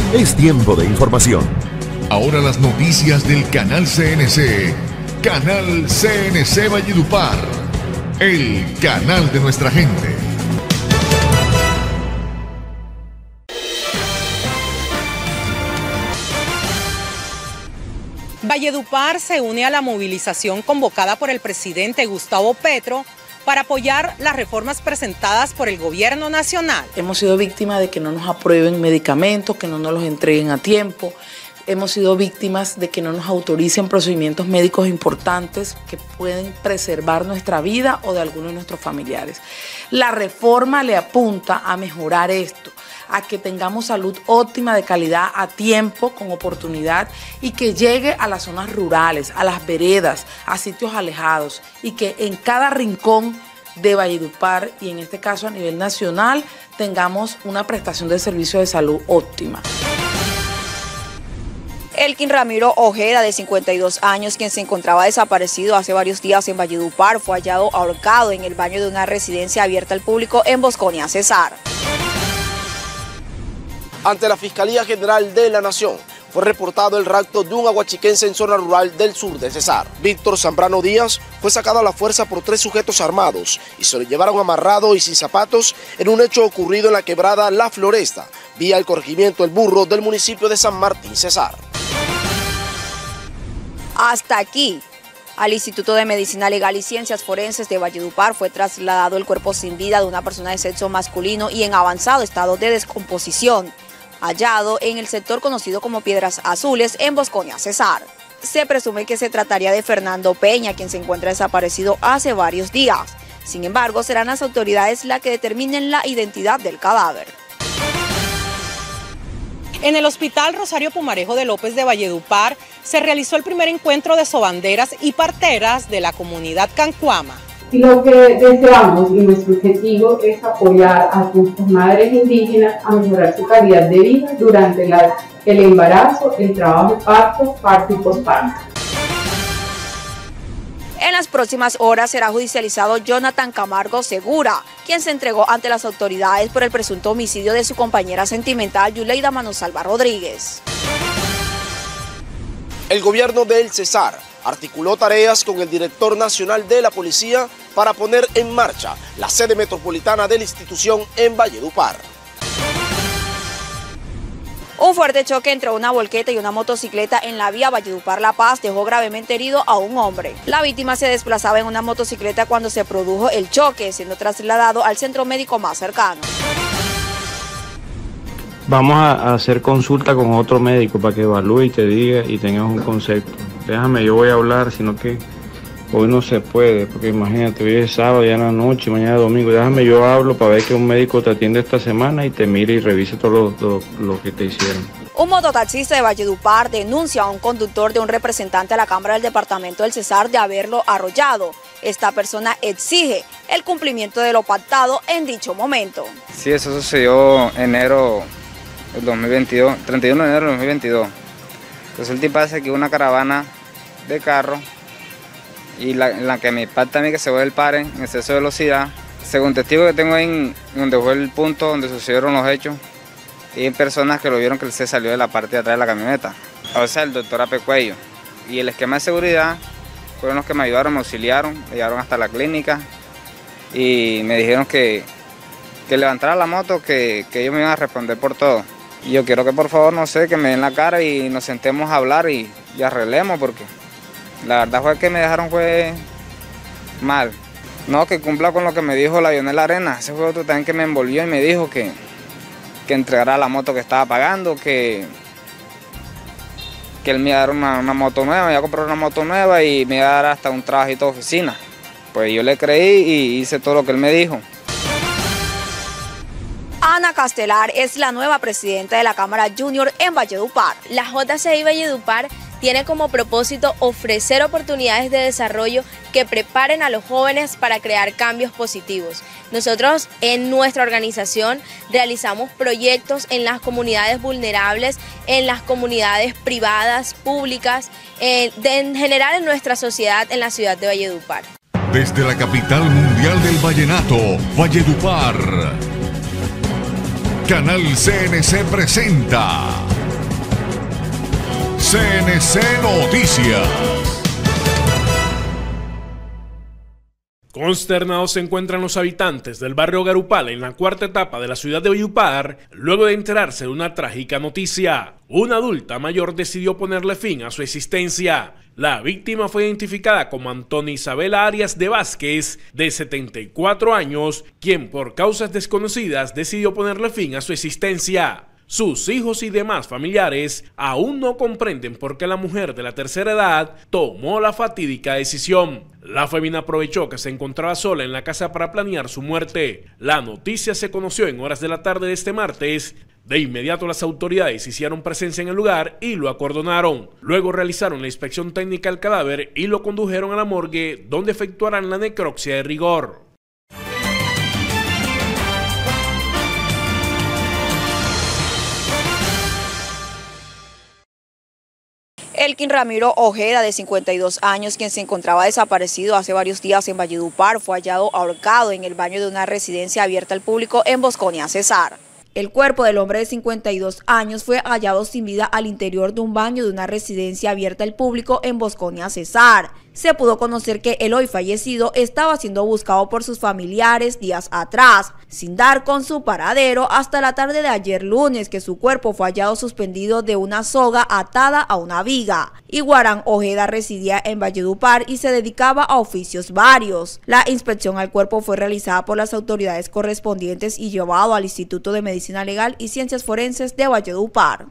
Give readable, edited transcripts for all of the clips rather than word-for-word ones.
Es tiempo de información. Ahora las noticias del Canal CNC. Canal CNC Valledupar. El canal de nuestra gente. Valledupar se une a la movilización convocada por el presidente Gustavo Petro para apoyar las reformas presentadas por el gobierno nacional. Hemos sido víctimas de que no nos aprueben medicamentos, que no nos los entreguen a tiempo. Hemos sido víctimas de que no nos autoricen procedimientos médicos importantes que pueden preservar nuestra vida o de algunos de nuestros familiares. La reforma le apunta a mejorar esto, a que tengamos salud óptima, de calidad, a tiempo, con oportunidad, y que llegue a las zonas rurales, a las veredas, a sitios alejados, y que en cada rincón de Valledupar, y en este caso a nivel nacional, tengamos una prestación de servicio de salud óptima. Elkin Ramiro Ojeda, de 52 años, quien se encontraba desaparecido hace varios días en Valledupar, fue hallado ahorcado en el baño de una residencia abierta al público en Bosconia, Cesar. Ante la Fiscalía General de la Nación, fue reportado el rapto de un aguachiquense en zona rural del sur de Cesar. Víctor Zambrano Díaz fue sacado a la fuerza por 3 sujetos armados y se lo llevaron amarrado y sin zapatos en un hecho ocurrido en la quebrada La Floresta, vía el corregimiento El Burro del municipio de San Martín, Cesar. Hasta aquí. Al Instituto de Medicina Legal y Ciencias Forenses de Valledupar fue trasladado el cuerpo sin vida de una persona de sexo masculino y en avanzado estado de descomposición, hallado en el sector conocido como Piedras Azules en Bosconia, Cesar. Se presume que se trataría de Fernando Peña, quien se encuentra desaparecido hace varios días. Sin embargo, serán las autoridades las que determinen la identidad del cadáver. En el Hospital Rosario Pumarejo de López de Valledupar se realizó el primer encuentro de sobanderas y parteras de la comunidad Cancuama. Y lo que deseamos y nuestro objetivo es apoyar a nuestras madres indígenas a mejorar su calidad de vida durante el embarazo, el trabajo de parto y posparto. En las próximas horas será judicializado Jonathan Camargo Segura, quien se entregó ante las autoridades por el presunto homicidio de su compañera sentimental Yuleida Manosalva Rodríguez. El gobierno del Cesar articuló tareas con el director nacional de la policía para poner en marcha la sede metropolitana de la institución en Valledupar. Un fuerte choque entre una volqueta y una motocicleta en la vía Valledupar-La Paz dejó gravemente herido a un hombre. La víctima se desplazaba en una motocicleta cuando se produjo el choque, siendo trasladado al centro médico más cercano. Vamos a hacer consulta con otro médico para que evalúe y te diga y tengas un concepto. Déjame, yo voy a hablar, sino que hoy no se puede, porque imagínate, hoy es sábado, ya en la noche, mañana es domingo. Déjame, yo hablo para ver que un médico te atiende esta semana y te mire y revise todo lo que te hicieron. Un mototaxista de Valledupar denuncia a un conductor de un representante a la Cámara del Departamento del Cesar de haberlo arrollado. Esta persona exige el cumplimiento de lo pactado en dicho momento. Sí, eso sucedió enero del 2022, 31 de enero del 2022. Resulta y pasa que una caravana de carros y la que me impacta a mí que se ve el pare en exceso de velocidad. Según testigo que tengo en donde fue el punto donde sucedieron los hechos, y hay personas que lo vieron que él se salió de la parte de atrás de la camioneta. O sea, el doctor Ape Cuello. Y el esquema de seguridad fueron los que me ayudaron, me auxiliaron, me llevaron hasta la clínica y me dijeron que levantara la moto, que ellos me iban a responder por todo. Y yo quiero que por favor, no sé, que me den la cara y nos sentemos a hablar y arreglemos, porque la verdad fue que me dejaron fue mal. No, que cumpla con lo que me dijo la Lionel Arena. Ese fue otro también que me envolvió y me dijo que entregara la moto que estaba pagando, que él me iba a dar una moto nueva, me iba a comprar una moto nueva y me iba a dar hasta un trabajito de oficina. Pues yo le creí y hice todo lo que él me dijo. Ana Castelar es la nueva presidenta de la Cámara Junior en Valledupar. La JCI Valledupar tiene como propósito ofrecer oportunidades de desarrollo que preparen a los jóvenes para crear cambios positivos. Nosotros en nuestra organización realizamos proyectos en las comunidades vulnerables, en las comunidades privadas, públicas, en general en nuestra sociedad, en la ciudad de Valledupar. Desde la capital mundial del vallenato, Valledupar, Canal CNC presenta CNC Noticias. Consternados se encuentran los habitantes del barrio Garupal en la cuarta etapa de la ciudad de Valledupar, luego de enterarse de una trágica noticia. Una adulta mayor decidió ponerle fin a su existencia. La víctima fue identificada como Antonia Isabela Arias de Vázquez, de 74 años, quien por causas desconocidas decidió ponerle fin a su existencia. Sus hijos y demás familiares aún no comprenden por qué la mujer de la tercera edad tomó la fatídica decisión. La femina aprovechó que se encontraba sola en la casa para planear su muerte. La noticia se conoció en horas de la tarde de este martes. De inmediato las autoridades hicieron presencia en el lugar y lo acordonaron. Luego realizaron la inspección técnica del cadáver y lo condujeron a la morgue, donde efectuarán la necropsia de rigor. Elkin Ramiro Ojeda, de 52 años, quien se encontraba desaparecido hace varios días en Valledupar, fue hallado ahorcado en el baño de una residencia abierta al público en Bosconia, Cesar. El cuerpo del hombre de 52 años fue hallado sin vida al interior de un baño de una residencia abierta al público en Bosconia, Cesar. Se pudo conocer que el hoy fallecido estaba siendo buscado por sus familiares días atrás, sin dar con su paradero hasta la tarde de ayer lunes, que su cuerpo fue hallado suspendido de una soga atada a una viga. Iguarán Ojeda residía en Valledupar y se dedicaba a oficios varios. La inspección al cuerpo fue realizada por las autoridades correspondientes y llevado al Instituto de Medicina Legal y Ciencias Forenses de Valledupar.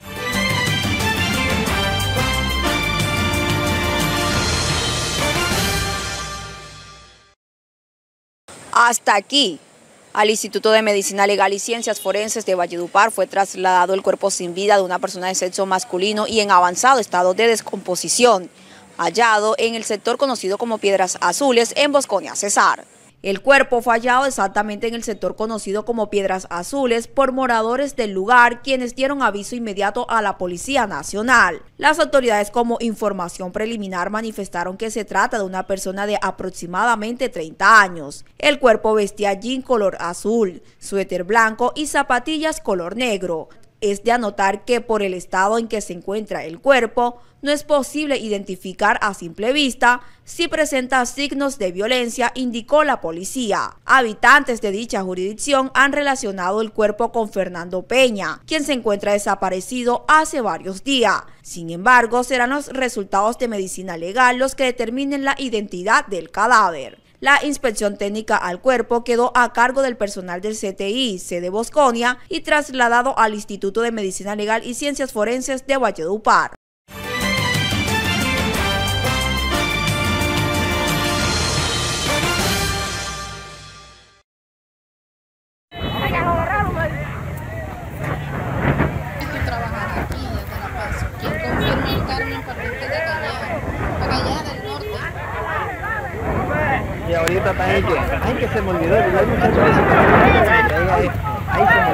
Hasta aquí, al Instituto de Medicina Legal y Ciencias Forenses de Valledupar fue trasladado el cuerpo sin vida de una persona de sexo masculino y en avanzado estado de descomposición, hallado en el sector conocido como Piedras Azules en Bosconia, Cesar. El cuerpo fue hallado exactamente en el sector conocido como Piedras Azules por moradores del lugar, quienes dieron aviso inmediato a la Policía Nacional. Las autoridades, como información preliminar, manifestaron que se trata de una persona de aproximadamente 30 años. El cuerpo vestía jean color azul, suéter blanco y zapatillas color negro. Es de anotar que por el estado en que se encuentra el cuerpo, no es posible identificar a simple vista si presenta signos de violencia, indicó la policía. Habitantes de dicha jurisdicción han relacionado el cuerpo con Fernando Peña, quien se encuentra desaparecido hace varios días. Sin embargo, serán los resultados de medicina legal los que determinen la identidad del cadáver. La inspección técnica al cuerpo quedó a cargo del personal del CTI, sede Bosconia, y trasladado al Instituto de Medicina Legal y Ciencias Forenses de Valledupar. Y ahorita está ahí que se me olvidó, hay muchachos que se me olvidó. Ahí se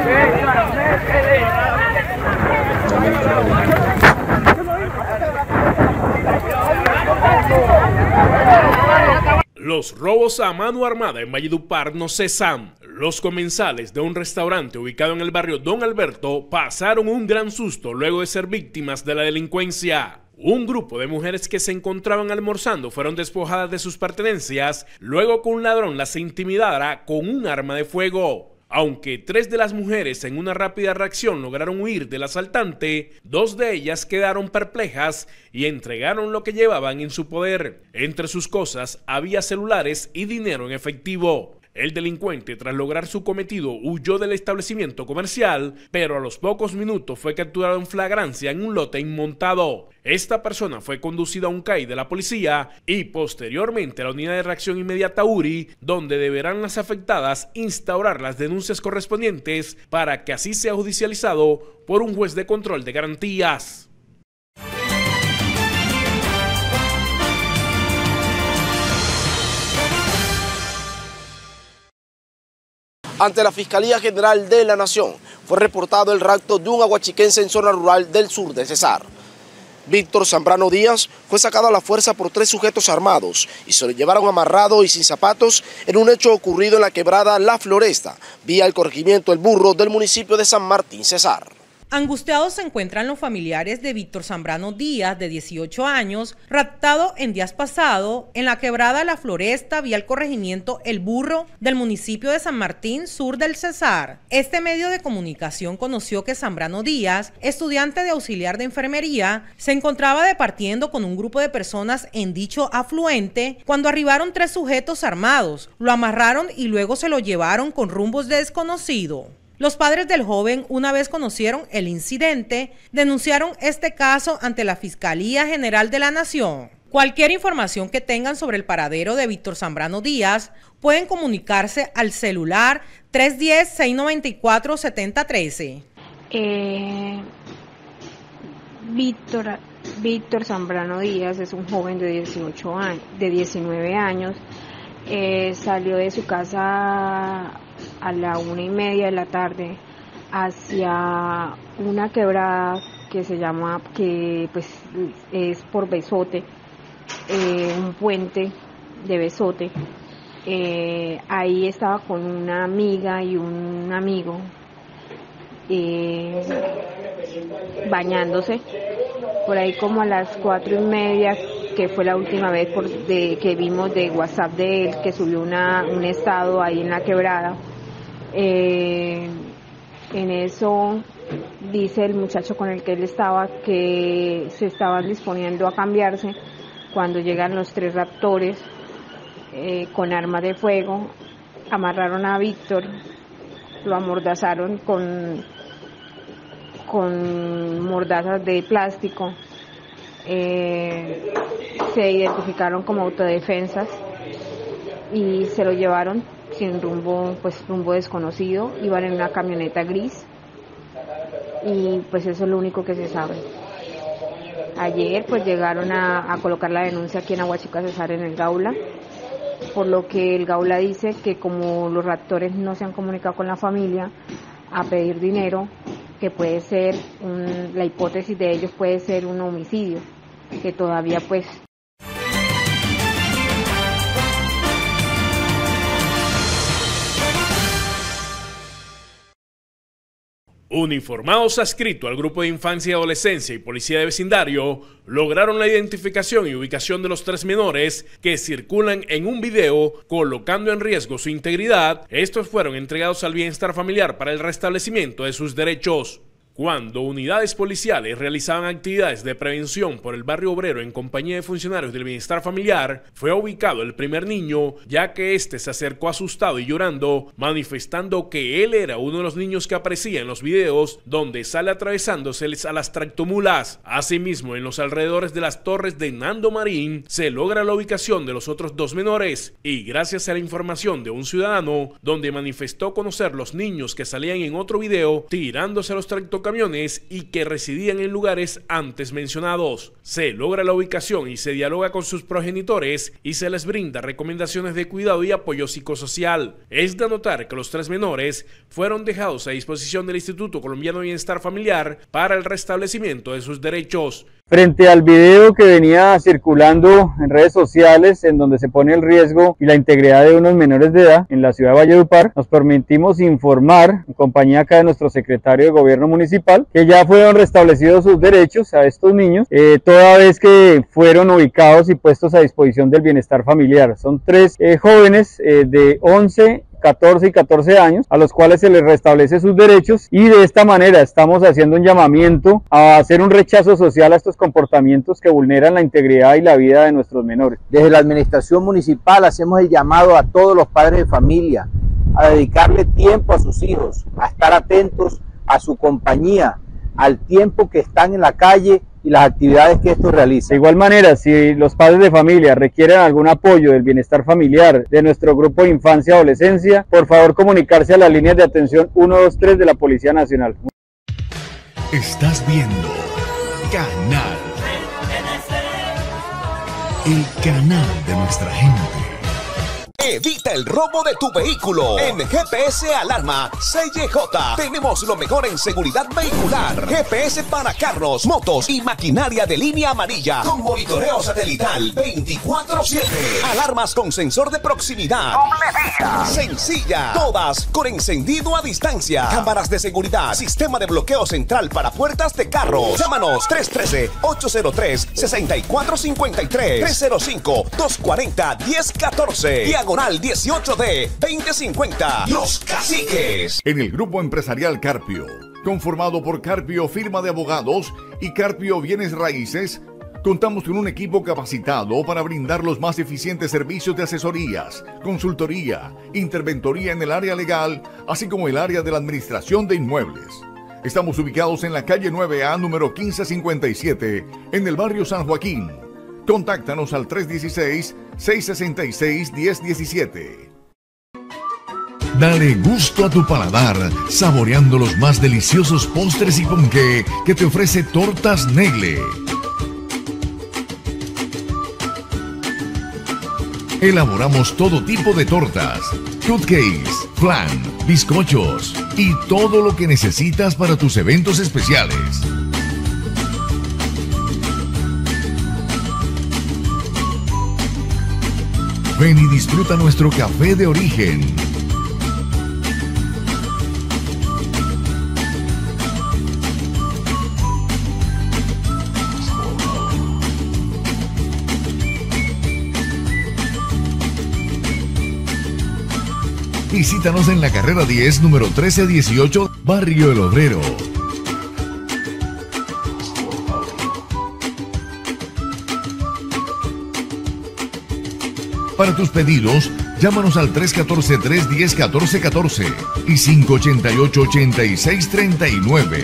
me olvidó. Los robos a mano armada en Valledupar no cesan. Los comensales de un restaurante ubicado en el barrio Don Alberto pasaron un gran susto luego de ser víctimas de la delincuencia. Un grupo de mujeres que se encontraban almorzando fueron despojadas de sus pertenencias luego que un ladrón las intimidara con un arma de fuego. Aunque 3 de las mujeres en una rápida reacción lograron huir del asaltante, 2 de ellas quedaron perplejas y entregaron lo que llevaban en su poder. Entre sus cosas había celulares y dinero en efectivo. El delincuente, tras lograr su cometido, huyó del establecimiento comercial, pero a los pocos minutos fue capturado en flagrancia en un lote inmontado. Esta persona fue conducida a un CAI de la policía y posteriormente a la unidad de reacción inmediata URI, donde deberán las afectadas instaurar las denuncias correspondientes para que así sea judicializado por un juez de control de garantías. Ante la Fiscalía General de la Nación fue reportado el rapto de un aguachiquense en zona rural del sur de Cesar. Víctor Zambrano Díaz fue sacado a la fuerza por 3 sujetos armados y se lo llevaron amarrado y sin zapatos en un hecho ocurrido en la quebrada La Floresta, vía el corregimiento El Burro del municipio de San Martín, Cesar. Angustiados se encuentran los familiares de Víctor Zambrano Díaz, de 18 años, raptado en días pasados en la quebrada La Floresta, vía el corregimiento El Burro del municipio de San Martín, sur del Cesar. Este medio de comunicación conoció que Zambrano Díaz, estudiante de auxiliar de enfermería, se encontraba departiendo con un grupo de personas en dicho afluente cuando arribaron 3 sujetos armados, lo amarraron y luego se lo llevaron con rumbos de desconocido. Los padres del joven, una vez conocieron el incidente, denunciaron este caso ante la Fiscalía General de la Nación. Cualquier información que tengan sobre el paradero de Víctor Zambrano Díaz, pueden comunicarse al celular 310-694-7013. Víctor Zambrano Díaz es un joven de 19 años. Salió de su casa a la 1:30 de la tarde hacia una quebrada que se llama, que pues es por Besote, un puente de Besote. Ahí estaba con una amiga y un amigo bañándose. Por ahí como a las 4:30, que fue la última vez que vimos de WhatsApp de él, que subió un estado ahí en la quebrada. En eso dice el muchacho con el que él estaba que se estaban disponiendo a cambiarse cuando llegan los 3 raptores con armas de fuego, amarraron a Víctor, lo amordazaron con mordazas de plástico, se identificaron como autodefensas y se lo llevaron sin rumbo desconocido. Iban en una camioneta gris y pues eso es lo único que se sabe. Ayer pues llegaron a colocar la denuncia aquí en Aguachica Cesar en el Gaula, por lo que el Gaula dice que como los raptores no se han comunicado con la familia a pedir dinero, que puede ser la hipótesis de ellos puede ser un homicidio, que todavía pues... Uniformados adscritos al Grupo de Infancia y Adolescencia y Policía de Vecindario lograron la identificación y ubicación de los 3 menores que circulan en un video colocando en riesgo su integridad. Estos fueron entregados al bienestar familiar para el restablecimiento de sus derechos. Cuando unidades policiales realizaban actividades de prevención por el barrio obrero en compañía de funcionarios del bienestar familiar, fue ubicado el primer niño, ya que este se acercó asustado y llorando, manifestando que él era uno de los niños que aparecía en los videos donde sale atravesándoseles a las tractomulas. Asimismo, en los alrededores de las torres de Nando Marín se logra la ubicación de los otros 2 menores y gracias a la información de un ciudadano donde manifestó conocer los niños que salían en otro video tirándose a los tractocamiones y que residían en lugares antes mencionados. Se logra la ubicación y se dialoga con sus progenitores y se les brinda recomendaciones de cuidado y apoyo psicosocial. Es de anotar que los 3 menores fueron dejados a disposición del Instituto Colombiano de Bienestar Familiar para el restablecimiento de sus derechos. Frente al video que venía circulando en redes sociales en donde se pone el riesgo y la integridad de unos menores de edad en la ciudad de Valledupar, nos permitimos informar, en compañía acá de nuestro secretario de Gobierno Municipal, que ya fueron restablecidos sus derechos a estos niños, toda vez que fueron ubicados y puestos a disposición del bienestar familiar. Son 3 jóvenes de 11, 14 y 14 años, a los cuales se les restablece sus derechos, y de esta manera estamos haciendo un llamamiento a hacer un rechazo social a estos comportamientos que vulneran la integridad y la vida de nuestros menores. Desde la administración municipal hacemos el llamado a todos los padres de familia a dedicarle tiempo a sus hijos, a estar atentos a su compañía, al tiempo que están en la calle y las actividades que estos realizan. De igual manera, si los padres de familia requieren algún apoyo del bienestar familiar de nuestro grupo de infancia y adolescencia, por favor comunicarse a las líneas de atención 123 de la Policía Nacional. Estás viendo Canal, el canal de nuestra gente. Evita el robo de tu vehículo. En GPS Alarma CJ tenemos lo mejor en seguridad vehicular. GPS para carros, motos y maquinaria de línea amarilla con monitoreo satelital 24/7. Alarmas con sensor de proximidad. Sencilla. Todas con encendido a distancia. Cámaras de seguridad. Sistema de bloqueo central para puertas de carros. Llámanos 313-803-6453. 305-240-1014. Diagonal 18D 2050. Los Caciques. En el Grupo Empresarial Carpio, conformado por Carpio Firma de Abogados y Carpio Bienes Raíces, contamos con un equipo capacitado para brindar los más eficientes servicios de asesorías, consultoría, interventoría en el área legal, así como el área de la administración de inmuebles. Estamos ubicados en la calle 9A, número 1557, en el barrio San Joaquín. Contáctanos al 316-666-1017. Dale gusto a tu paladar, saboreando los más deliciosos postres y ponqué que te ofrece Tortas Negle. Elaboramos todo tipo de tortas, cupcakes, flan, bizcochos y todo lo que necesitas para tus eventos especiales. Ven y disfruta nuestro café de origen. Visítanos en la carrera 10, número 1318, Barrio El Obrero. Para tus pedidos, llámanos al 314-310-1414 y 588-8639.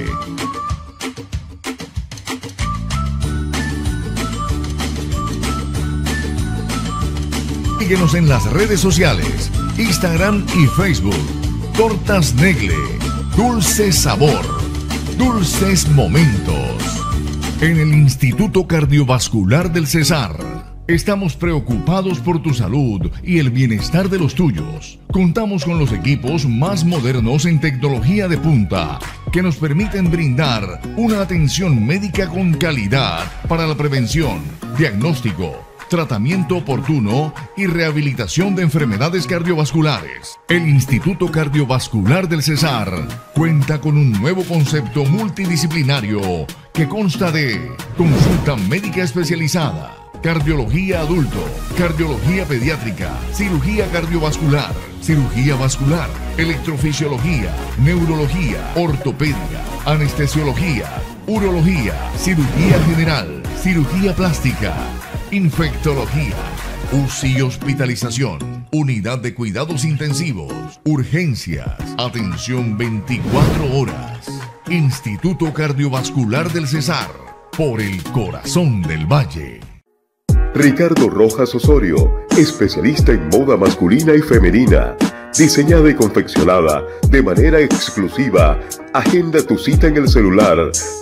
Síguenos en las redes sociales, Instagram y Facebook. Tortas Negle, dulce sabor, dulces momentos. En el Instituto Cardiovascular del Cesar, estamos preocupados por tu salud y el bienestar de los tuyos. Contamos con los equipos más modernos en tecnología de punta que nos permiten brindar una atención médica con calidad para la prevención, diagnóstico, tratamiento oportuno y rehabilitación de enfermedades cardiovasculares. El Instituto Cardiovascular del Cesar cuenta con un nuevo concepto multidisciplinario que consta de consulta médica especializada, cardiología adulto, cardiología pediátrica, cirugía cardiovascular, cirugía vascular, electrofisiología, neurología, ortopedia, anestesiología, urología, cirugía general, cirugía plástica, infectología, UCI y hospitalización, unidad de cuidados intensivos, urgencias, atención 24 horas. Instituto Cardiovascular del Cesar, por el corazón del valle. Ricardo Rojas Osorio, especialista en moda masculina y femenina, diseñada y confeccionada de manera exclusiva. Agenda tu cita en el celular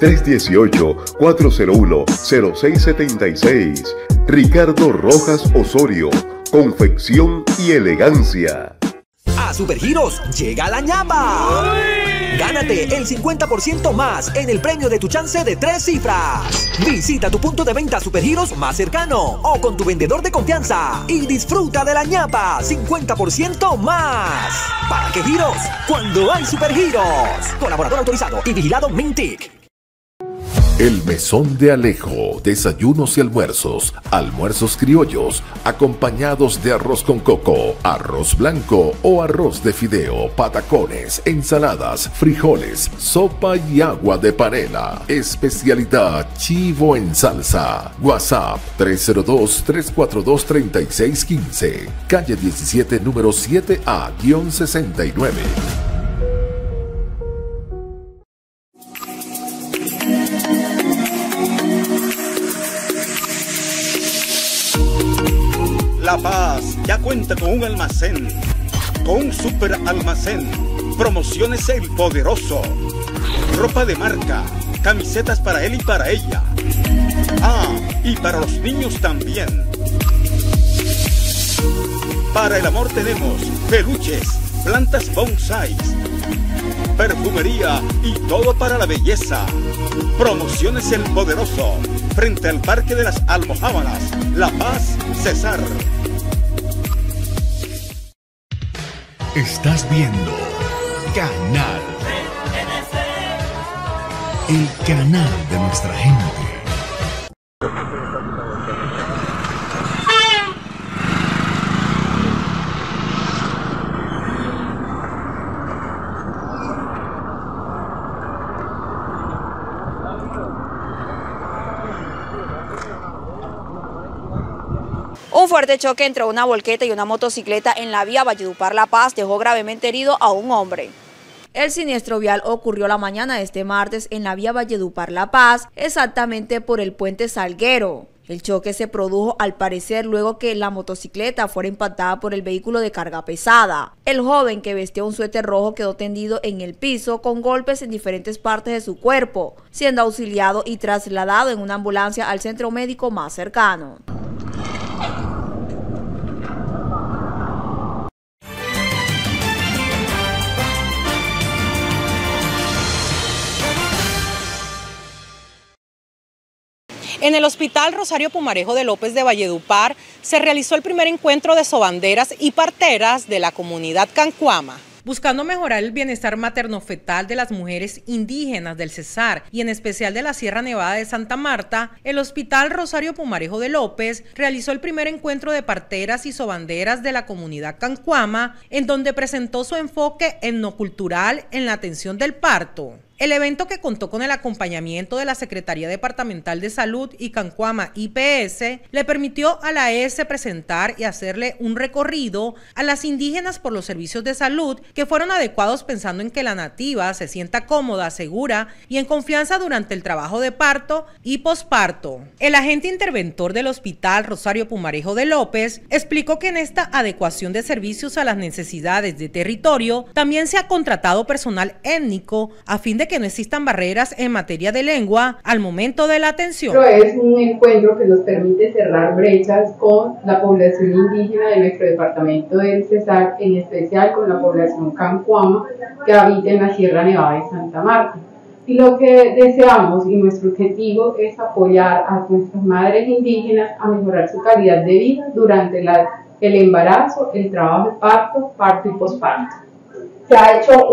318-401-0676. Ricardo Rojas Osorio, confección y elegancia. A Supergiros llega la ñapa. Gánate el 50% más en el premio de tu chance de 3 cifras. Visita tu punto de venta Supergiros más cercano o con tu vendedor de confianza y disfruta de la ñapa 50% más. ¿Para qué giros? Cuando hay Supergiros. Colaborador autorizado y vigilado Mintic. El Mesón de Alejo, desayunos y almuerzos, almuerzos criollos, acompañados de arroz con coco, arroz blanco o arroz de fideo, patacones, ensaladas, frijoles, sopa y agua de panela. Especialidad chivo en salsa. WhatsApp 302-342-3615. Calle 17, número 7A-69. La Paz ya cuenta con un almacén, con un super almacén. Promociones El Poderoso. Ropa de marca, camisetas para él y para ella. Ah, y para los niños también. Para el amor tenemos peluches, plantas bonsai, perfumería y todo para la belleza. Promociones El Poderoso, frente al Parque de las Almojábalas, La Paz, Cesar. Estás viendo Canal. El canal de nuestra gente. Un fuerte choque entre una volqueta y una motocicleta en la vía Valledupar-La Paz dejó gravemente herido a un hombre. El siniestro vial ocurrió la mañana de este martes en la vía Valledupar-La Paz, exactamente por el puente Salguero. El choque se produjo al parecer luego que la motocicleta fuera impactada por el vehículo de carga pesada. El joven, que vestía un suéter rojo, quedó tendido en el piso con golpes en diferentes partes de su cuerpo, siendo auxiliado y trasladado en una ambulancia al centro médico más cercano. En el Hospital Rosario Pumarejo de López de Valledupar se realizó el primer encuentro de sobanderas y parteras de la comunidad Cancuama. Buscando mejorar el bienestar materno-fetal de las mujeres indígenas del Cesar y en especial de la Sierra Nevada de Santa Marta, el Hospital Rosario Pumarejo de López realizó el primer encuentro de parteras y sobanderas de la comunidad Cancuama, en donde presentó su enfoque etnocultural en la atención del parto. El evento, que contó con el acompañamiento de la Secretaría Departamental de Salud y Cancuama IPS, le permitió a la ES presentar y hacerle un recorrido a las indígenas por los servicios de salud que fueron adecuados, pensando en que la nativa se sienta cómoda, segura y en confianza durante el trabajo de parto y posparto. El agente interventor del Hospital Rosario Pumarejo de López explicó que en esta adecuación de servicios a las necesidades de territorio también se ha contratado personal étnico a fin de que no existan barreras en materia de lengua al momento de la atención. Es un encuentro que nos permite cerrar brechas con la población indígena de nuestro departamento del Cesar, en especial con la población Cancuama que habita en la Sierra Nevada de Santa Marta. Y lo que deseamos y nuestro objetivo es apoyar a nuestras madres indígenas a mejorar su calidad de vida durante el embarazo, el trabajo de parto, parto y posparto. Se ha hecho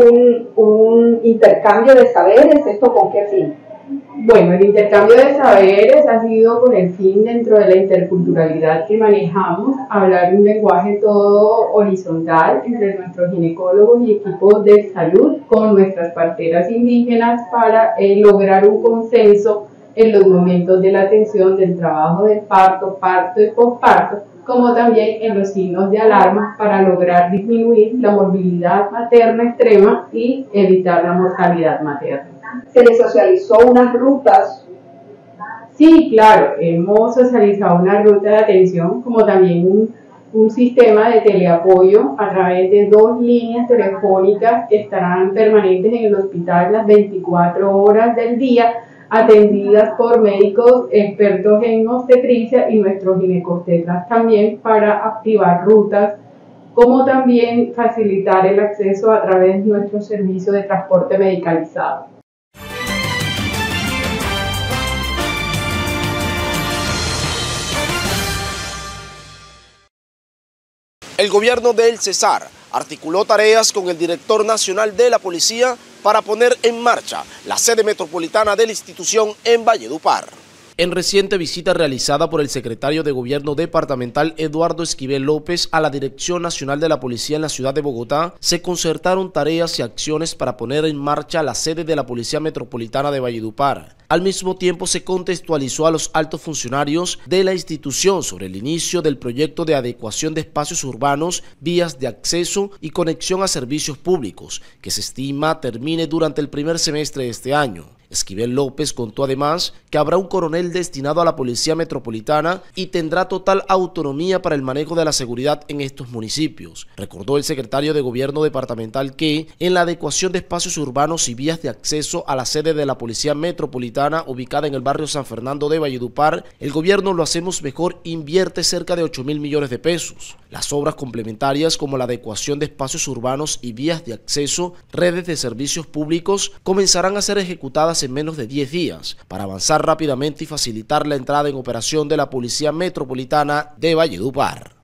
un intercambio de saberes. ¿Esto con qué fin? Bueno, el intercambio de saberes ha sido con el fin, dentro de la interculturalidad que manejamos, hablar un lenguaje todo horizontal entre nuestros ginecólogos y equipos de salud con nuestras parteras indígenas para lograr un consenso en los momentos de la atención del trabajo del parto, parto y posparto, como también en los signos de alarma para lograr disminuir la morbilidad materna extrema y evitar la mortalidad materna. ¿Se les socializó unas rutas? Sí, claro, hemos socializado una ruta de atención, como también un sistema de teleapoyo a través de 2 líneas telefónicas que estarán permanentes en el hospital las 24 horas del día, atendidas por médicos expertos en obstetricia y nuestros ginecobstetras también, para activar rutas, como también facilitar el acceso a través de nuestro servicio de transporte medicalizado. El gobierno de El Cesar articuló tareas con el director nacional de la policía para poner en marcha la sede metropolitana de la institución en Valledupar. En reciente visita realizada por el secretario de Gobierno departamental Eduardo Esquivel López a la Dirección Nacional de la Policía en la ciudad de Bogotá, se concertaron tareas y acciones para poner en marcha la sede de la Policía Metropolitana de Valledupar. Al mismo tiempo, se contextualizó a los altos funcionarios de la institución sobre el inicio del proyecto de adecuación de espacios urbanos, vías de acceso y conexión a servicios públicos, que se estima termine durante el primer semestre de este año. Esquivel López contó además que habrá un coronel destinado a la Policía Metropolitana y tendrá total autonomía para el manejo de la seguridad en estos municipios. Recordó el secretario de Gobierno departamental que en la adecuación de espacios urbanos y vías de acceso a la sede de la Policía Metropolitana ubicada en el barrio San Fernando de Valledupar, el gobierno Lo Hacemos Mejor invierte cerca de 8.000 millones de pesos. Las obras complementarias como la adecuación de espacios urbanos y vías de acceso, redes de servicios públicos, comenzarán a ser ejecutadas en menos de 10 días para avanzar rápidamente y facilitar la entrada en operación de la Policía Metropolitana de Valledupar.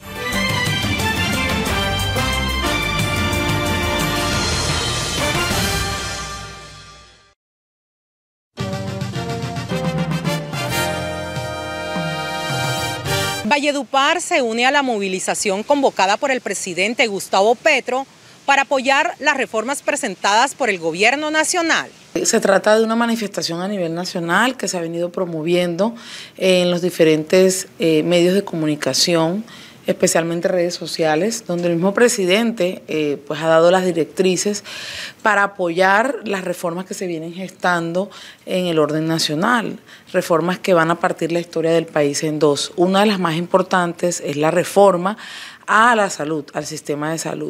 Valledupar se une a la movilización convocada por el presidente Gustavo Petro para apoyar las reformas presentadas por el gobierno nacional. Se trata de una manifestación a nivel nacional que se ha venido promoviendo en los diferentes medios de comunicación, especialmente redes sociales, donde el mismo presidente pues ha dado las directrices para apoyar las reformas que se vienen gestando en el orden nacional, reformas que van a partir la historia del país en dos. Una de las más importantes es la reforma a la salud, al sistema de salud,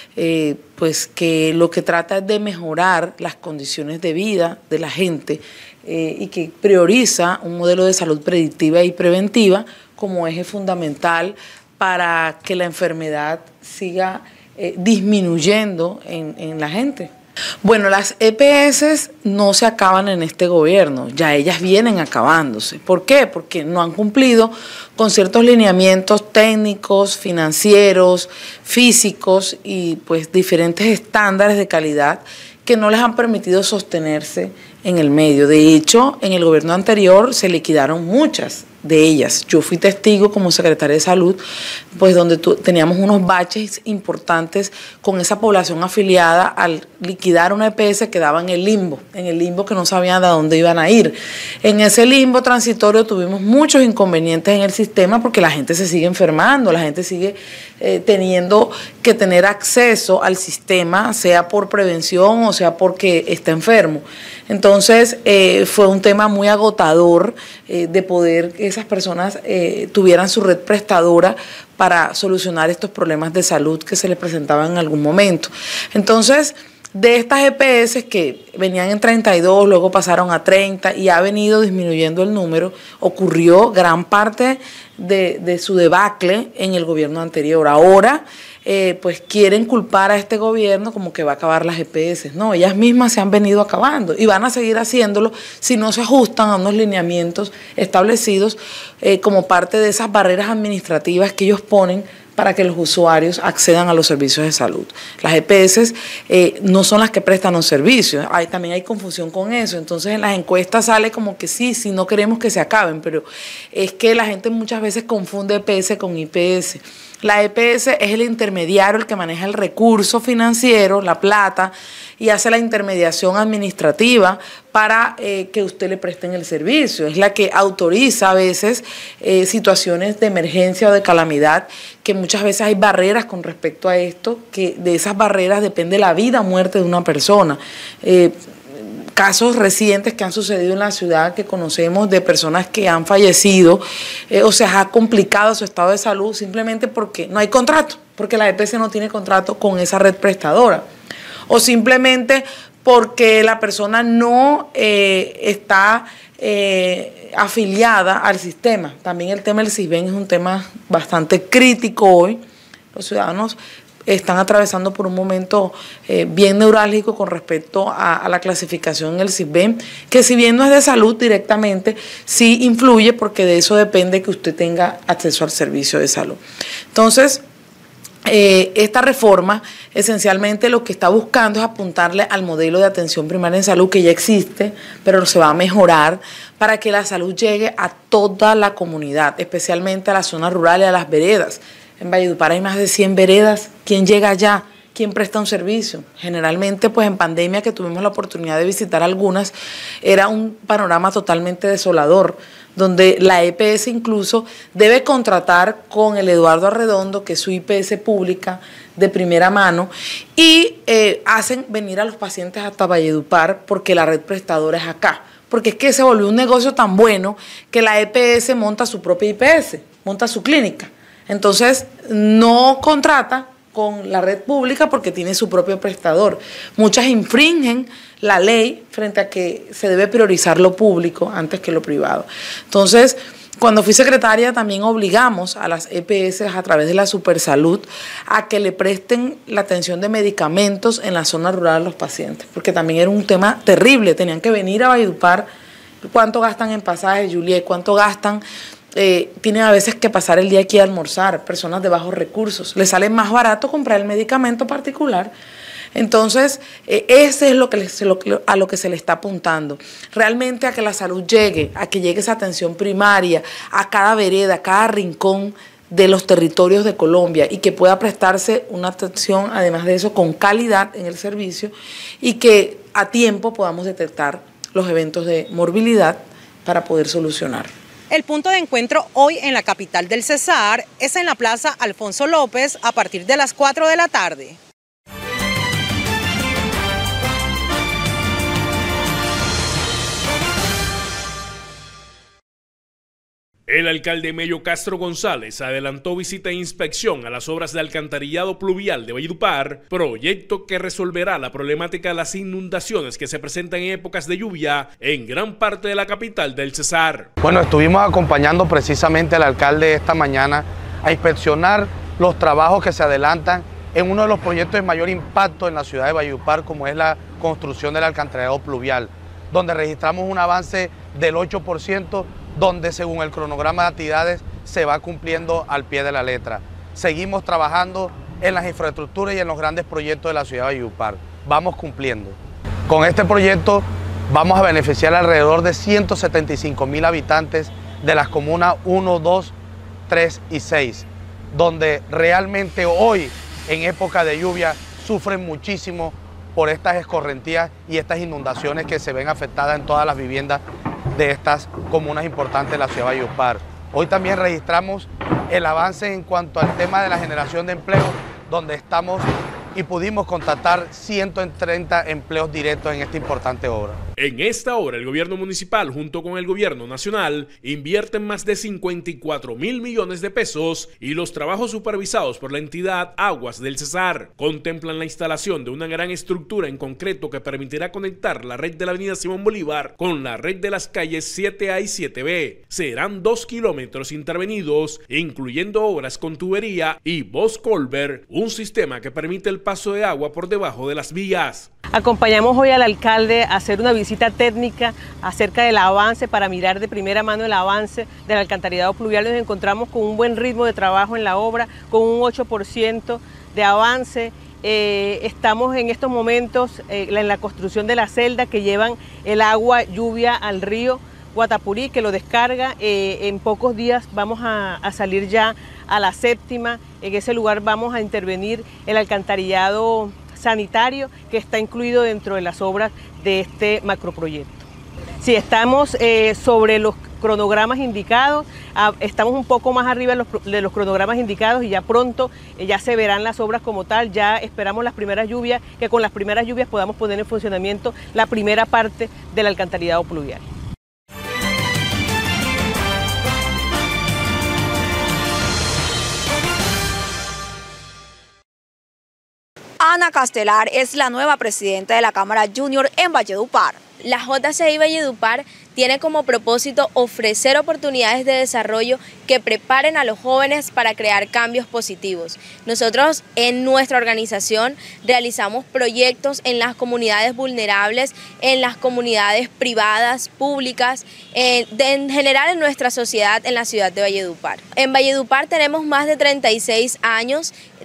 pues que lo que trata es de mejorar las condiciones de vida de la gente y que prioriza un modelo de salud predictiva y preventiva como eje fundamental para que la enfermedad siga disminuyendo en la gente. Bueno, las EPS no se acaban en este gobierno, ya ellas vienen acabándose. ¿Por qué? Porque no han cumplido con ciertos lineamientos técnicos, financieros, físicos y pues diferentes estándares de calidad que no les han permitido sostenerse en el medio. De hecho, en el gobierno anterior se liquidaron muchas de ellas. Yo fui testigo como secretaria de salud, pues donde teníamos unos baches importantes con esa población afiliada. Al liquidar una EPS quedaba en el limbo que no sabían de dónde iban a ir. En ese limbo transitorio tuvimos muchos inconvenientes en el sistema porque la gente se sigue enfermando, la gente sigue teniendo que tener acceso al sistema, sea por prevención o sea porque está enfermo. Entonces fue un tema muy agotador de poder que esas personas tuvieran su red prestadora para solucionar estos problemas de salud que se les presentaban en algún momento. Entonces, de estas EPS que venían en 32, luego pasaron a 30 y ha venido disminuyendo el número, ocurrió gran parte de su debacle en el gobierno anterior. Ahora, pues quieren culpar a este gobierno como que va a acabar las EPS. No, ellas mismas se han venido acabando y van a seguir haciéndolo si no se ajustan a unos lineamientos establecidos como parte de esas barreras administrativas que ellos ponen para que los usuarios accedan a los servicios de salud. Las EPS no son las que prestan los servicios, también hay confusión con eso. Entonces en las encuestas sale como que sí, no queremos que se acaben, pero es que la gente muchas veces confunde EPS con IPS. La EPS es el intermediario, el que maneja el recurso financiero, la plata, y hace la intermediación administrativa para que usted le presten el servicio. Es la que autoriza a veces situaciones de emergencia o de calamidad, que muchas veces hay barreras con respecto a esto, que de esas barreras depende la vida o muerte de una persona. Casos recientes que han sucedido en la ciudad que conocemos de personas que han fallecido o se ha complicado su estado de salud simplemente porque no hay contrato, porque la EPS no tiene contrato con esa red prestadora, o simplemente porque la persona no está afiliada al sistema. También el tema del CISBEN es un tema bastante crítico hoy. Los ciudadanos están atravesando por un momento bien neurálgico con respecto a la clasificación en el CISBEN, que si bien no es de salud directamente, sí influye porque de eso depende que usted tenga acceso al servicio de salud. Entonces, esta reforma esencialmente lo que está buscando es apuntarle al modelo de atención primaria en salud que ya existe, pero se va a mejorar para que la salud llegue a toda la comunidad, especialmente a las zonas rurales y a las veredas. En Valledupar hay más de 100 veredas. ¿Quién llega allá? quién presta un servicio. Generalmente, pues en pandemia, que tuvimos la oportunidad de visitar algunas, era un panorama totalmente desolador, donde la EPS incluso debe contratar con el Eduardo Arredondo, que es su IPS pública de primera mano, y hacen venir a los pacientes hasta Valledupar porque la red prestadora es acá. Porque es que se volvió un negocio tan bueno que la EPS monta su propia IPS, monta su clínica. Entonces, no contrata con la red pública porque tiene su propio prestador. Muchas infringen la ley frente a que se debe priorizar lo público antes que lo privado. Entonces, cuando fui secretaria también obligamos a las EPS a través de la Supersalud a que le presten la atención de medicamentos en la zona rural a los pacientes, porque también era un tema terrible, tenían que venir a Valledupar. ¿Cuánto gastan en pasajes, Juliet? ¿Cuánto gastan? Tienen a veces que pasar el día aquí a almorzar, personas de bajos recursos. Les sale más barato comprar el medicamento particular. Entonces, ese es a lo que se le está apuntando. Realmente a que la salud llegue, a que llegue esa atención primaria, a cada vereda, a cada rincón de los territorios de Colombia y que pueda prestarse una atención, además de eso, con calidad en el servicio y que a tiempo podamos detectar los eventos de morbilidad para poder solucionar. El punto de encuentro hoy en la capital del Cesar es en la Plaza Alfonso López a partir de las 4 de la tarde. El alcalde Mello Castro González adelantó visita e inspección a las obras de alcantarillado pluvial de Valledupar, proyecto que resolverá la problemática de las inundaciones que se presentan en épocas de lluvia en gran parte de la capital del Cesar. Bueno, estuvimos acompañando precisamente al alcalde esta mañana a inspeccionar los trabajos que se adelantan en uno de los proyectos de mayor impacto en la ciudad de Valledupar, como es la construcción del alcantarillado pluvial, donde registramos un avance del 8%, donde según el cronograma de actividades se va cumpliendo al pie de la letra. Seguimos trabajando en las infraestructuras y en los grandes proyectos de la ciudad de Valledupar. Vamos cumpliendo. Con este proyecto vamos a beneficiar alrededor de 175.000 habitantes de las comunas 1, 2, 3 y 6, donde realmente hoy, en época de lluvia, sufren muchísimo por estas escorrentías y estas inundaciones que se ven afectadas en todas las viviendas de estas comunas importantes de la ciudad de Valledupar. Hoy también registramos el avance en cuanto al tema de la generación de empleo, donde estamos y pudimos contactar 130 empleos directos en esta importante obra. En esta obra, el gobierno municipal junto con el gobierno nacional invierten más de 54.000 millones de pesos y los trabajos supervisados por la entidad Aguas del Cesar contemplan la instalación de una gran estructura en concreto que permitirá conectar la red de la avenida Simón Bolívar con la red de las calles 7A y 7B. Serán 2 kilómetros intervenidos, incluyendo obras con tubería y Boss Culvert, un sistema que permite el paso de agua por debajo de las vías. Acompañamos hoy al alcalde a hacer una visita técnica acerca del avance, para mirar de primera mano el avance del alcantarillado pluvial. Nos encontramos con un buen ritmo de trabajo en la obra, con un 8% de avance. Estamos en estos momentos en la construcción de la celda que llevan el agua lluvia al río Guatapurí, que lo descarga. En pocos días vamos a salir ya a la séptima. En ese lugar vamos a intervenir el alcantarillado sanitario que está incluido dentro de las obras de este macroproyecto. Sí, estamos sobre los cronogramas indicados, estamos un poco más arriba de los cronogramas indicados y ya pronto ya se verán las obras como tal. Ya esperamos las primeras lluvias, que con las primeras lluvias podamos poner en funcionamiento la primera parte del alcantarillado pluvial. Ana Castelar es la nueva presidenta de la Cámara Junior en Valledupar. La JCI Valledupar tiene como propósito ofrecer oportunidades de desarrollo que preparen a los jóvenes para crear cambios positivos. Nosotros en nuestra organización realizamos proyectos en las comunidades vulnerables, en las comunidades privadas, públicas, en general en nuestra sociedad en la ciudad de Valledupar. En Valledupar tenemos más de 36 años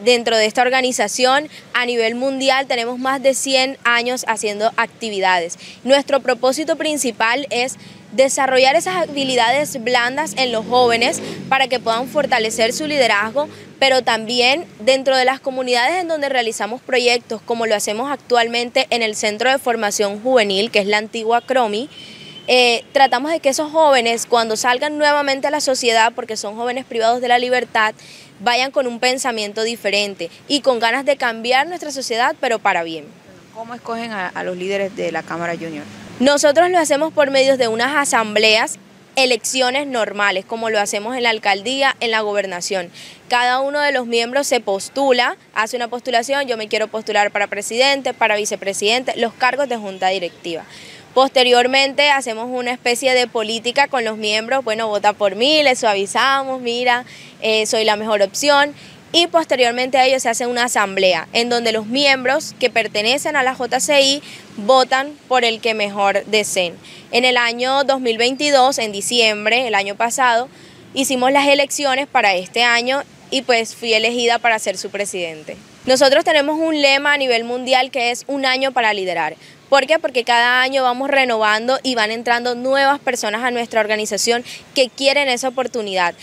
dentro de esta organización. A nivel mundial tenemos más de 100 años haciendo actividades. Nuestro propósito principal es desarrollar esas habilidades blandas en los jóvenes para que puedan fortalecer su liderazgo, pero también dentro de las comunidades en donde realizamos proyectos, como lo hacemos actualmente en el Centro de Formación Juvenil, que es la antigua CROMI, tratamos de que esos jóvenes, cuando salgan nuevamente a la sociedad, porque son jóvenes privados de la libertad, vayan con un pensamiento diferente y con ganas de cambiar nuestra sociedad, pero para bien. ¿Cómo escogen a los líderes de la Cámara Junior? Nosotros lo hacemos por medio de unas asambleas, elecciones normales, como lo hacemos en la alcaldía, en la gobernación. Cada uno de los miembros se postula, hace una postulación, yo me quiero postular para presidente, para vicepresidente, los cargos de junta directiva. Posteriormente hacemos una especie de política con los miembros, bueno, vota por mí, les suavizamos, mira, soy la mejor opción. Y posteriormente a ello se hace una asamblea en donde los miembros que pertenecen a la JCI votan por el que mejor deseen. En el año 2022, en diciembre, el año pasado, hicimos las elecciones para este año y pues fui elegida para ser su presidente. Nosotros tenemos un lema a nivel mundial que es un año para liderar. ¿Por qué? Porque cada año vamos renovando y van entrando nuevas personas a nuestra organización que quieren esa oportunidad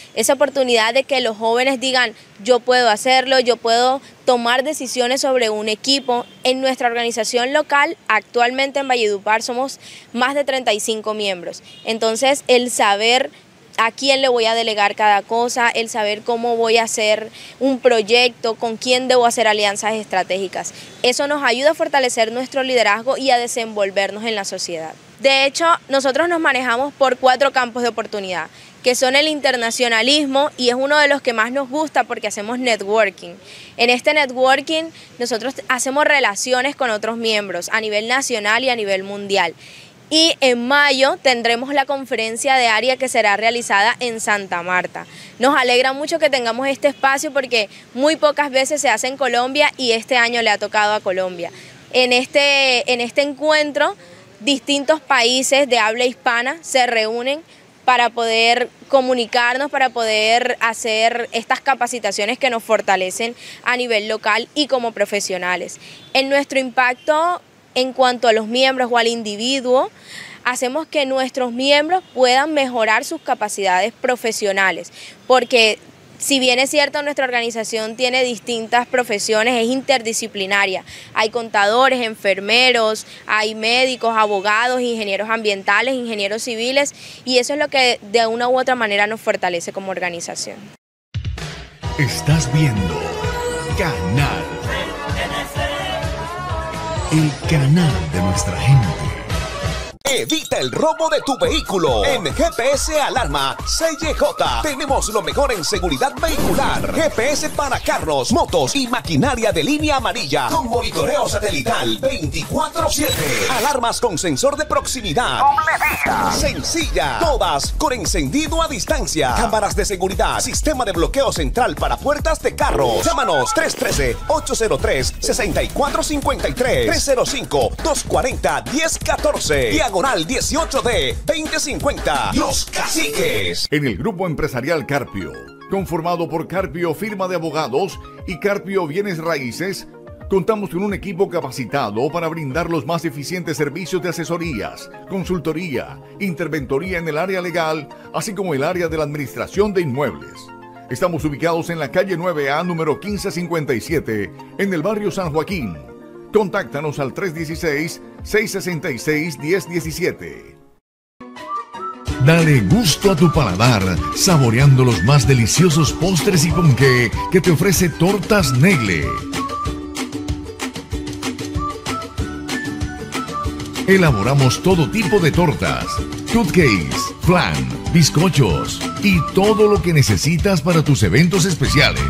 de que los jóvenes digan, yo puedo hacerlo, yo puedo tomar decisiones sobre un equipo. En nuestra organización local, actualmente en Valledupar, somos más de 35 miembros. Entonces, el saber a quién le voy a delegar cada cosa, el saber cómo voy a hacer un proyecto, con quién debo hacer alianzas estratégicas. Eso nos ayuda a fortalecer nuestro liderazgo y a desenvolvernos en la sociedad. De hecho, nosotros nos manejamos por 4 campos de oportunidad, que son el internacionalismo, y es uno de los que más nos gusta porque hacemos networking. En este networking nosotros hacemos relaciones con otros miembros a nivel nacional y a nivel mundial. Y en mayo tendremos la conferencia de área que será realizada en Santa Marta. Nos alegra mucho que tengamos este espacio porque muy pocas veces se hace en Colombia y este año le ha tocado a Colombia. En este encuentro, distintos países de habla hispana se reúnen para poder comunicarnos, para poder hacer estas capacitaciones que nos fortalecen a nivel local y como profesionales. En nuestro impacto en cuanto a los miembros o al individuo, hacemos que nuestros miembros puedan mejorar sus capacidades profesionales, porque si bien es cierto, nuestra organización tiene distintas profesiones, es interdisciplinaria. Hay contadores, enfermeros, hay médicos, abogados, ingenieros ambientales, ingenieros civiles, y eso es lo que de una u otra manera nos fortalece como organización. Estás viendo Canal. El canal de nuestra gente. Evita el robo de tu vehículo. En GPS Alarma CJ tenemos lo mejor en seguridad vehicular. GPS para carros, motos y maquinaria de línea amarilla. Con monitoreo satelital 24/7. Alarmas con sensor de proximidad. Sencilla. Todas con encendido a distancia. Cámaras de seguridad. Sistema de bloqueo central para puertas de carros. Llámanos 313-803-6453. 305-240-1014. Diagonal 18D 2050. Los Caciques. En el grupo empresarial Carpio, conformado por Carpio Firma de Abogados y Carpio Bienes Raíces, contamos con un equipo capacitado para brindar los más eficientes servicios de asesorías, consultoría, interventoría en el área legal, así como el área de la administración de inmuebles. Estamos ubicados en la calle 9A, número 1557, en el barrio San Joaquín. Contáctanos al 316-666-1017. Dale gusto a tu paladar, saboreando los más deliciosos postres y ponqué que te ofrece Tortas Negle. Elaboramos todo tipo de tortas, cupcakes, flan, bizcochos y todo lo que necesitas para tus eventos especiales.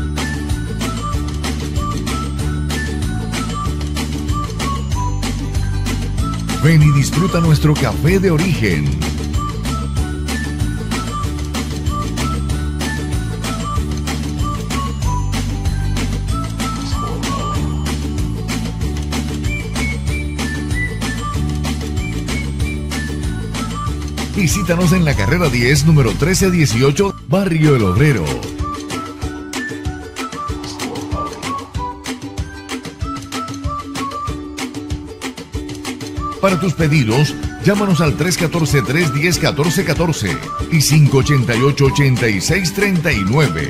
Ven y disfruta nuestro café de origen. Visítanos en la carrera 10, número 1318, Barrio El Obrero. Para tus pedidos, llámanos al 314-310-1414 y 588-8639.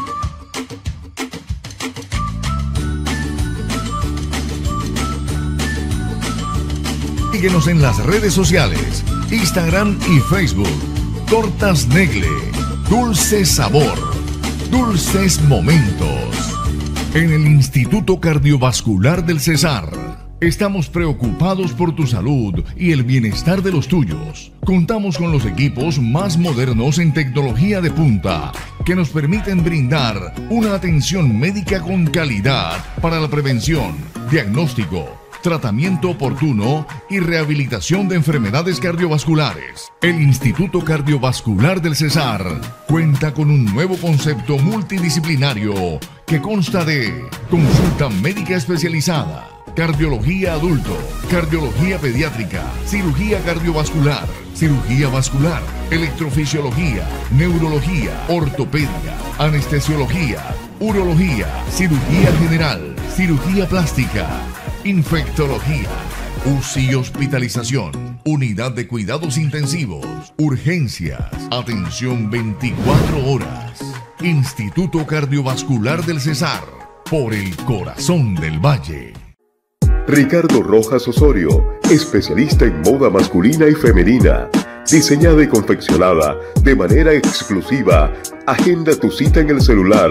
Síguenos en las redes sociales, Instagram y Facebook. Tortas Negle, dulce sabor, dulces momentos. En el Instituto Cardiovascular del Cesar, estamos preocupados por tu salud y el bienestar de los tuyos. Contamos con los equipos más modernos en tecnología de punta que nos permiten brindar una atención médica con calidad para la prevención, diagnóstico, tratamiento oportuno y rehabilitación de enfermedades cardiovasculares. El Instituto Cardiovascular del Cesar cuenta con un nuevo concepto multidisciplinario que consta de consulta médica especializada, cardiología adulto, cardiología pediátrica, cirugía cardiovascular, cirugía vascular, electrofisiología, neurología, ortopedia, anestesiología, urología, cirugía general, cirugía plástica, infectología, UCI y hospitalización, unidad de cuidados intensivos, urgencias, atención 24 horas. Instituto Cardiovascular del Cesar, por el corazón del valle. Ricardo Rojas Osorio, especialista en moda masculina y femenina, diseñada y confeccionada de manera exclusiva. Agenda tu cita en el celular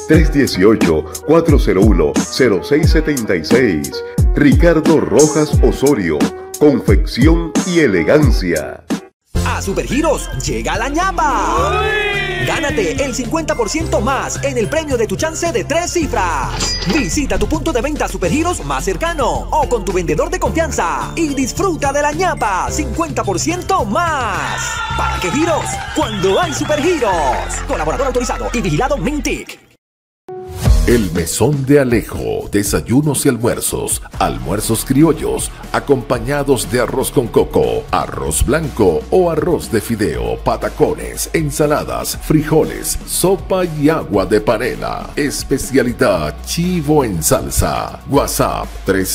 318-401-0676. Ricardo Rojas Osorio, confección y elegancia. A Supergiros llega la ñapa. Gánate el 50% más en el premio de tu chance de 3 cifras. Visita tu punto de venta Supergiros más cercano o con tu vendedor de confianza y disfruta de la ñapa 50% más. ¿Para qué giros? Cuando hay Supergiros. Colaborador autorizado y vigilado Mintic. El Mesón de Alejo, desayunos y almuerzos, almuerzos criollos, acompañados de arroz con coco, arroz blanco o arroz de fideo, patacones, ensaladas, frijoles, sopa y agua de panela. Especialidad chivo en salsa. WhatsApp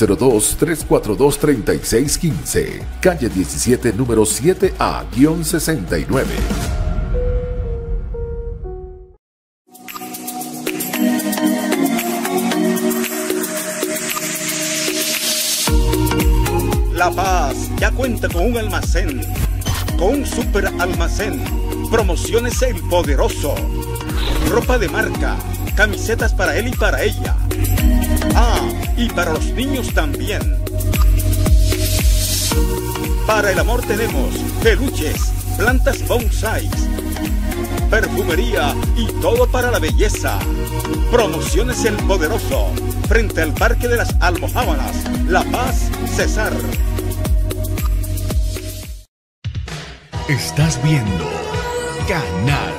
302-342-3615. Calle 17, número 7A-69. La Paz ya cuenta con un almacén, con un super almacén. Promociones El Poderoso. Ropa de marca, camisetas para él y para ella. Ah, y para los niños también. Para el amor tenemos peluches, plantas bonsai, perfumería y todo para la belleza. Promociones El Poderoso, frente al Parque de las Almojábanas, La Paz, Cesar. Estás viendo Canal,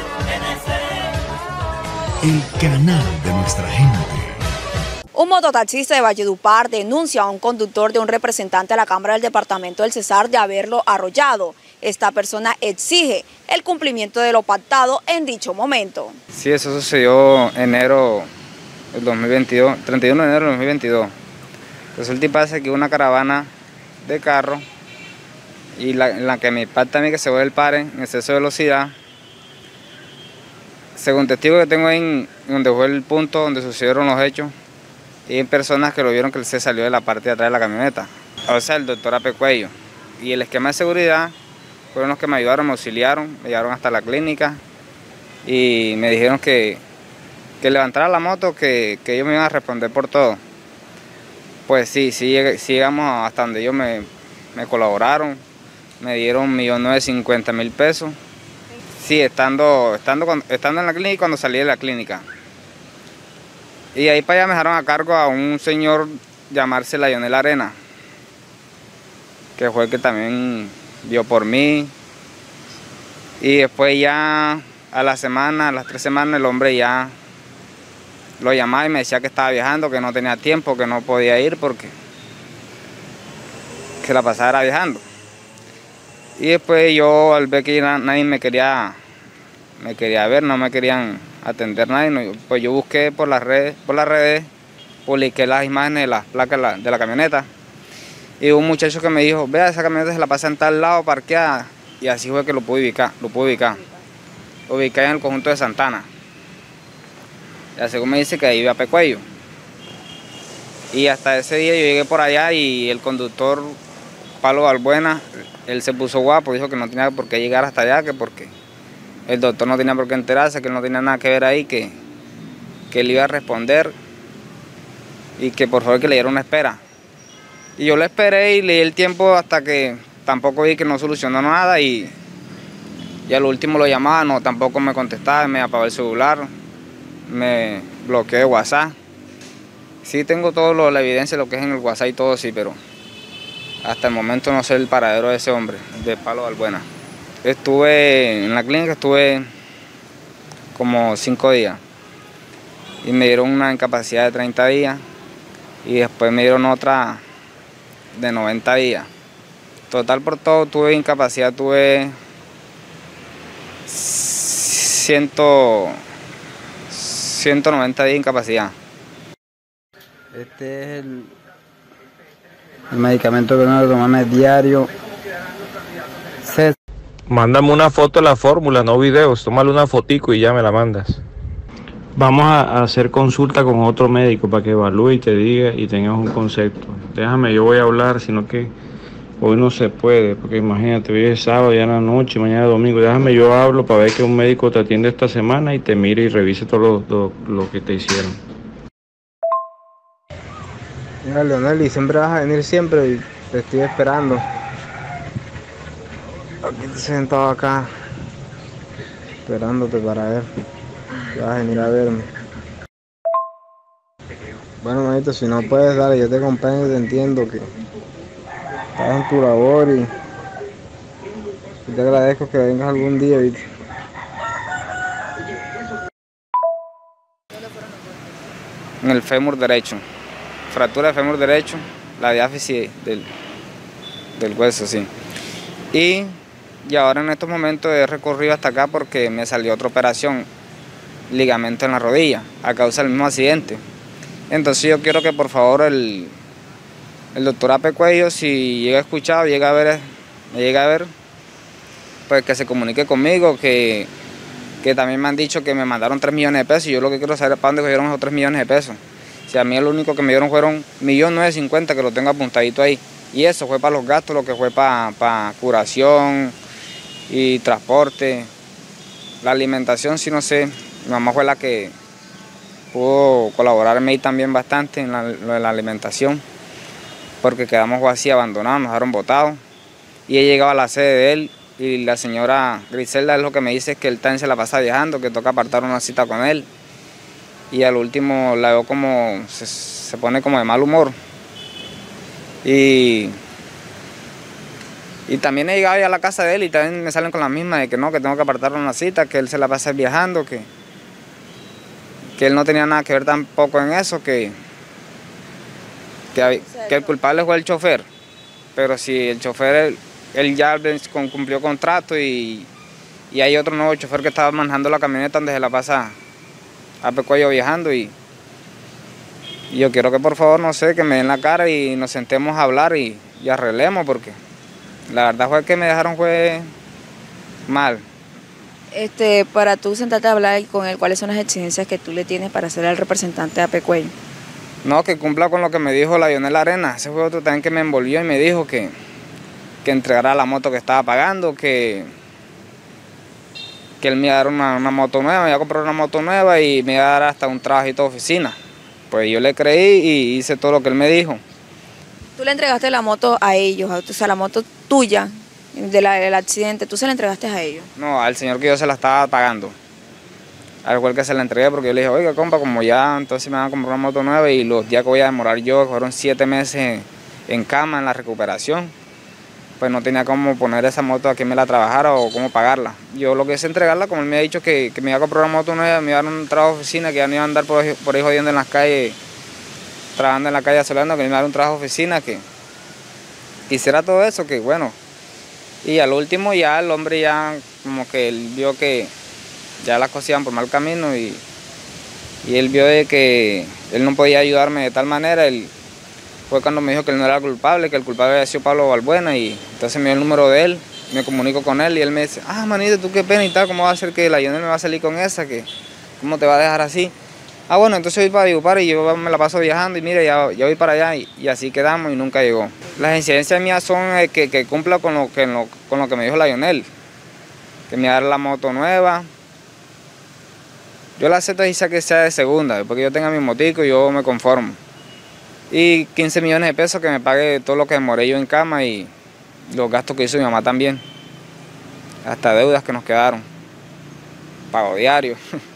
el canal de nuestra gente. Un mototaxista de Valledupar denuncia a un conductor de un representante de la Cámara del Departamento del Cesar de haberlo arrollado. Esta persona exige el cumplimiento de lo pactado en dicho momento. Sí, eso sucedió enero del 2022, 31 de enero del 2022. Resulta y pasa que una caravana de carro y la que me impacta a mí que se ve el pare en exceso de velocidad. Según testigos que tengo ahí donde fue el punto donde sucedieron los hechos, y hay personas que lo vieron que él se salió de la parte de atrás de la camioneta. O sea, el doctor Ape Cuello y el esquema de seguridad fueron los que me ayudaron, me auxiliaron, me llevaron hasta la clínica y me dijeron que levantara la moto, que ellos me iban a responder por todo. Pues sí llegamos hasta donde ellos me colaboraron, me dieron 1.950.000 pesos. Sí, estando en la clínica y cuando salí de la clínica. Y ahí para allá me dejaron a cargo a un señor llamarse Lionel Arena, que fue el que también vio por mí. Y después ya a las 3 semanas, el hombre ya lo llamaba y me decía que estaba viajando, que no tenía tiempo, que no podía ir porque que la pasaba era viajando. Y después yo, al ver que nadie me quería ver, no me querían atender nadie, pues yo busqué por las redes, publiqué las imágenes de las placas de la camioneta Y un muchacho que me dijo, vea, esa camioneta se la pasa en tal lado, parqueada. Y así fue que lo pude ubicar. Lo ubiqué en el conjunto de Santana. Y según me dice que ahí iba a Pecuello. Y hasta ese día yo llegué por allá y el conductor Palo Balbuena, él se puso guapo, dijo que no tenía por qué llegar hasta allá, que porque el doctor no tenía por qué enterarse, que él no tenía nada que ver ahí, que él iba a responder y que por favor que le diera una espera. Y yo le esperé y le di el tiempo hasta que tampoco vi que no solucionó nada y al último lo llamaba, no, tampoco me contestaba, me apagó el celular, me bloqueó de WhatsApp. Sí tengo todo la evidencia de lo que es en el WhatsApp y todo, sí, pero hasta el momento no sé el paradero de ese hombre, de Palo Balbuena. Estuve en la clínica, estuve como 5 días y me dieron una incapacidad de 30 días y después me dieron otra de 90 días. Total por todo tuve incapacidad, tuve 190 días de incapacidad. Este es el medicamento que tengo que tomarme diario. Mándame una foto de la fórmula, no videos, tómale una fotico y ya me la mandas. Vamos a hacer consulta con otro médico para que evalúe y te diga y tengas un concepto. Déjame, yo voy a hablar, sino que hoy no se puede, porque imagínate, hoy es sábado, ya en la noche, mañana es domingo. Déjame, yo hablo para ver que un médico te atiende esta semana y te mire y revise todo lo que te hicieron. Mira, Leonel, y siempre vas a venir siempre y te estoy esperando. Aquí te sentado acá, esperándote para ver. Vas a venir a verme. Bueno, manito, si no puedes, dale, yo te acompaño y te entiendo que estás en tu labor y te agradezco que vengas algún día, ¿viste? En el fémur derecho, fractura de fémur derecho, la diáfisis del hueso, sí. Y ahora en estos momentos he recorrido hasta acá porque me salió otra operación, ligamento en la rodilla, a causa del mismo accidente. Entonces yo quiero que por favor el doctor Ape Cuello, si llega a escuchar, me llega a ver, pues que se comunique conmigo, que también me han dicho que me mandaron 3 millones de pesos y yo lo que quiero saber es para dónde cogieron esos 3 millones de pesos. Si a mí lo único que me dieron fueron 1.950.000, que lo tengo apuntadito ahí. Y eso fue para los gastos, lo que fue para curación y transporte. La alimentación, sí, no sé, mi mamá fue la que pudo colaborarme ahí también bastante en lo de la alimentación, porque quedamos así abandonados, nos dejaron botados. Y he llegado a la sede de él y la señora Griselda es lo que me dice, es que él también se la pasa viajando, que toca apartar una cita con él. Y al último la veo como, se pone como de mal humor. Y también he llegado ya a la casa de él y también me salen con la misma de que no, que tengo que apartar una cita, que él se la pasa viajando, que él no tenía nada que ver tampoco en eso, que el culpable fue el chofer. Pero si el chofer, él ya cumplió contrato y hay otro nuevo chofer que estaba manejando la camioneta donde se la pasa a Pecuello viajando y yo quiero que por favor, no sé, que me den la cara y nos sentemos a hablar y arreglemos, porque la verdad fue que me dejaron fue mal. Para tú sentarte a hablar con él, ¿cuáles son las exigencias que tú le tienes para ser el representante de Ape Cuello? No, que cumpla con lo que me dijo la Lionel Arena. Ese fue otro también que me envolvió y me dijo que entregara la moto que estaba pagando, que él me iba a dar una moto nueva, me iba a comprar una moto nueva y me iba a dar hasta un trabajito de oficina. Pues yo le creí y hice todo lo que él me dijo. Tú le entregaste la moto a ellos, o sea, la moto tuya del accidente, ¿tú se la entregaste a ellos? No, al señor que yo se la estaba pagando. Al cual que se la entregué, porque yo le dije, oiga, compa, como ya entonces me van a comprar una moto nueva y los días que voy a demorar yo, que fueron 7 meses en cama, en la recuperación, pues no tenía cómo poner esa moto a quien me la trabajara o cómo pagarla. Yo lo que hice entregarla, como él me ha dicho que me iba a comprar una moto nueva, me iba a dar un trabajo de oficina, que ya no iba a andar por ahí jodiendo en las calles, trabajando en la calle asolando, que me iba a dar un trabajo de oficina, que hiciera todo eso, que bueno. Y al último ya el hombre ya como que él vio que ya las cosas iban por mal camino y él vio de que él no podía ayudarme de tal manera, él fue cuando me dijo que él no era culpable, que el culpable había sido Pablo Balbuena, y entonces me dio el número de él, me comunico con él y él me dice, manito, tú qué pena y tal, ¿cómo va a ser que la Lionel me va a salir con esa? ¿Cómo te va a dejar así? Bueno, entonces voy para Valledupar y yo me la paso viajando y mira, ya voy para allá y así quedamos y nunca llegó. Las incidencias mías son que cumpla con lo que me dijo la Lionel, que me va a dar la moto nueva. Yo la acepto y que sea de segunda, porque yo tenga mi motico y yo me conformo. Y 15 millones de pesos que me pague todo lo que demoré yo en cama y los gastos que hizo mi mamá también. Hasta deudas que nos quedaron. Pago diario.